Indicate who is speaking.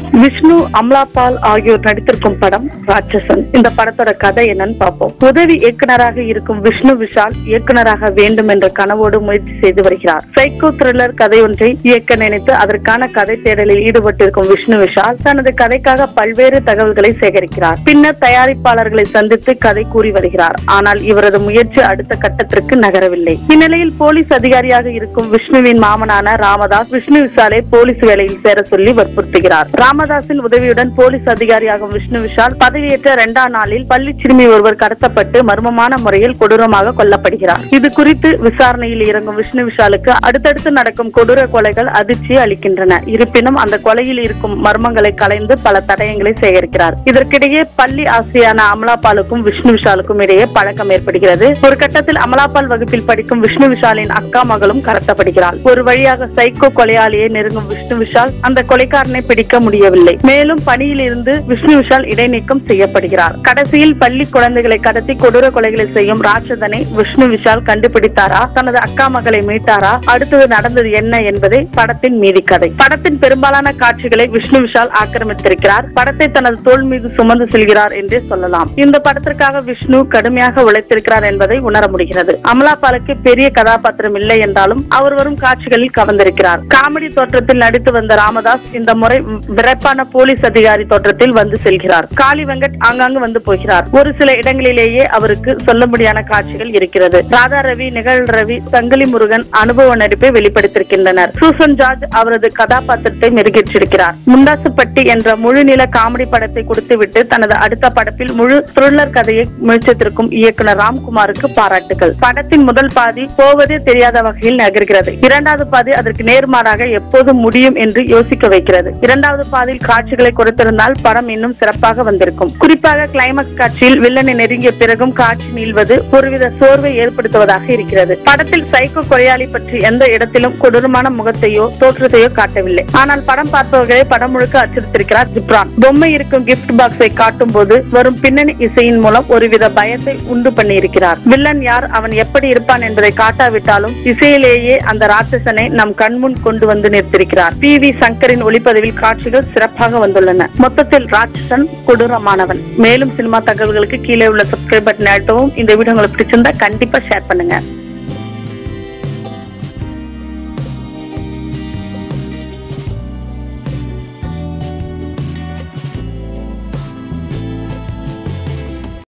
Speaker 1: விஷ்ணு, அமலா பால் ஆகியோர் நடித்திருக்கும் படம் ராட்சசன். இந்த படத்தோட கதை என்னன்னு பார்ப்போம். உதவி இயக்குனராக இருக்கும் விஷ்ணு விஷால் இயக்குனராக வேண்டும் என்ற கனவோடு முயற்சி செய்து வருகிறார். சைக்கோ த்ரில்லர் கதை ஒன்றை இயக்க நினைத்து அதற்கான கதை தேடலில் ஈடுபட்டிருக்கும் விஷ்ணு விஷால் தனது கதைக்காக பல்வேறு தகவல்களை சேகரிக்கிறார். பின்னர் தயாரிப்பாளர்களை சந்தித்து கதை கூறி வருகிறார். ஆனால் இவரது முயற்சி அடுத்த கட்டத்திற்கு நகரவில்லை. இந்நிலையில் போலீஸ் அதிகாரியாக இருக்கும் விஷ்ணுவின் மாமனான ராமதாஸ் விஷ்ணு விஷாலை போலீஸ் வேலையில் சேர சொல்லி வற்புறுத்துகிறார். ராமதாஸின் உதவியுடன் போலீஸ் அதிகாரியாகும் விஷ்ணு விஷால் பதவியேற்ற 2ஆம் நாளில் பள்ளி சிறுமி ஒருவர் கடத்தப்பட்டு மர்மமான முறையில் கொடூரமாக கொல்லப்படுகிறார். இது குறித்து விசாரணையில் இறங்கும் விஷ்ணு விஷாலுக்கு அடுத்தடுத்து நடக்கும் கொடூர கொலைகள் அதிர்ச்சியை அளிக்கின்றன. இருப்பினும் அந்த கொலையில் இருக்கும் மர்மங்களை கலைந்து பல தடயங்களை சேகரிக்கிறார். இதற்கிடையே பள்ளி ஆசிரியான அமலா பாலுக்கும் விஷ்ணு விஷாலுக்கும் இடையே பழக்கம் ஏற்படுகிறது. ஒரு கட்டத்தில் அமலா பால் வகுப்பில் படிக்கும் விஷ்ணு விஷாலின் அக்கா மகளும் கடத்தப்படுகிறாள். ஒரு வழியாக சைக்கோ கொலையாளியை நெருங்கும் விஷ்ணு விஷால் அந்த கொலைக்காரனை பிடிக்க முடியவில்லை. மேலும் பணியில் இருந்து விஷ்ணு விஷால் இடைநீக்கம் செய்யப்படுகிறார். கடைசியில் பள்ளி குழந்தைகளை கடத்தி கொடூர கொலைகளை செய்யும் ராட்சசனை விஷ்ணு விஷால் கண்டுபிடித்தாரா, தனது அக்கா மகளை மீட்டாரா, அடுத்தது நடந்தது என்ன என்பதை படத்தின் மீதி கதை. படத்தின் பெரும்பாலான காட்சிகளை விஷ்ணு விஷால் ஆக்கிரமித்திருக்கிறார். படத்தை தனது தோள் மீது சுமந்து செல்கிறார் என்றே சொல்லலாம். இந்த படத்திற்காக விஷ்ணு கடுமையாக உழைத்திருக்கிறார் என்பதை உணர முடிகிறது. அமலா பாலுக்கு பெரிய கதாபாத்திரம் இல்லை என்றாலும் அவர் வரும் காட்சிகளில் கவர்ந்திருக்கிறார். காமெடி தோற்றத்தில் நடித்து வந்த ராமதாஸ் இந்த முறை விரைப்பான போலீஸ் அதிகாரி தோற்றத்தில் வந்து செல்கிறார். காளி வெங்கட் ஆங்காங்கு வந்து போகிறார். ஒரு சில இடங்களிலேயே அவருக்கு சொல்ல முடியாத காட்சிகள் இருக்கிறது. ராதா ரவி, நிகழ் ரவி, சங்கிலி முருகன் அனுபவ நடிப்பை வெளிப்படுத்தியிருக்கின்றனர். சூசன் ஜார்ஜ் அவரது கதாபாத்திரத்தை மெருகேற்றிருக்கிறார். முண்டாசுப்பட்டி என்ற முழுநில காமெடி படத்தை கொடுத்துவிட்டு தனது அடுத்த படத்தில் முழு த்ரில்லர் கதையை முயற்சித்திருக்கும் இயக்குனர் ராம்குமாருக்கு பாராட்டுகள். படத்தின் முதல் பாதி போவதே தெரியாத வகையில் நகர்கிறது. 2வது பாதி அதற்கு நேர்மாறாக எப்போது முடியும் என்று யோசிக்க வைக்கிறது. 2வது பாதியில் காட்சிகளை கொடுத்திருந்தால் படம் இன்னும் சிறப்பாக வந்திருக்கும். குறிப்பாக கிளைமாக்ஸ் காட்சியில் வில்லனை நெருங்கிய பிறகும் காட்சி நீள்வது ஒருவித சோர்வை ஏற்படுத்துவதாக இருக்கிறது. படத்தில் சைக்கோ கொலையாளி பற்றி எந்த இடத்திலும் கொடூரமான முகத்தையோ தோற்றத்தையோ காட்டவில்லை. ஆனால் படம் பார்ப்பவர்களை படம் முழுக்க அச்சுறுத்திருக்கிறார் ஜிப்ரான். பொம்மை இருக்கும் கிஃப்ட் பாக்ஸை காட்டும் போது வரும் பின்னணி இசையின் மூலம் ஒருவித பயத்தை உண்டு பண்ணியிருக்கிறார். வில்லன் யார், அவன் எப்படி இருப்பான் என்பதை காட்டாவிட்டாலும் இசையிலேயே அந்த ராட்சசனை நம் கண்முன் கொண்டு வந்து நிறுத்திருக்கிறார். PV சங்கரின் ஒளிப்பதிவில் காட்சிகள் சிறப்பாக வந்துள்ளன. மொத்தத்தில் ராட்சசன் கொடூரமானவன். மேலும் சினிமா தகவல்களுக்கு கீழே உள்ள சப்ஸ்கிரைப் பட்டன் அழுத்தவும். இந்த வீடியோ உங்களுக்கு பிடிச்சிருந்தா கண்டிப்பா ஷேர் பண்ணுங்க.